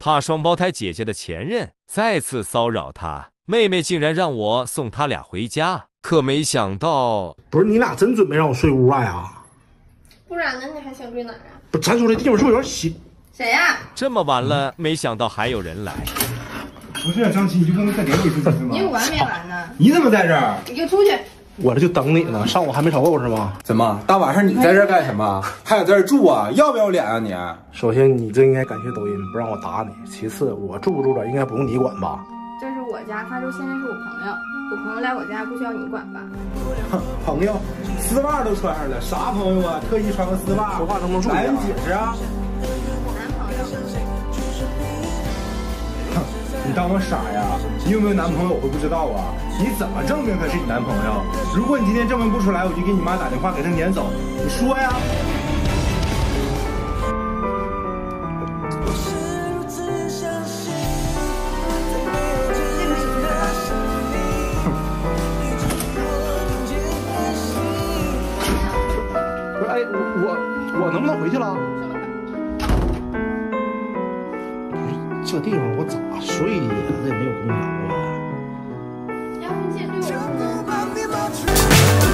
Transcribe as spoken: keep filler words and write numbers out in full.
怕双胞胎姐姐的前任再次骚扰她，妹妹竟然让我送他俩回家。可没想到， 不是你俩真准备让我睡屋外啊？ 不然呢？你还想睡哪儿啊？ 不，咱说这地方是不是有点小？ 谁呀、啊？ 这么晚了，没想到还有人来。 不是张琪，你就不能再给我一次机会吗？ 你有完没完呢？ 你怎么在这儿？ 你给我出去！ 我这就等你呢，上午还没瞅够是吗？ 怎么大晚上你在这儿干什么？还在这儿住啊？要不要脸啊你？ 首先，你这应该感谢抖音不让我打你。其次，我住不住这应该不用你管吧？ 这是我家，发州现在是我朋友，我朋友来我家不需要你管吧？ 哼，朋友，丝袜都穿上了，啥朋友啊？特意穿个丝袜， 说话能不能注意来， 点？ 你解释啊！ 男朋友。 哼，你当我傻呀？你有没有男朋友我会不知道啊？你怎么证明他是你男朋友？如果你今天证明不出来，我就给你妈打电话给他撵走。你说呀？ 不是，哎，我我我能不能回去了？这地方我咋睡呀？这也没有空调啊。 要不你先对我说呢？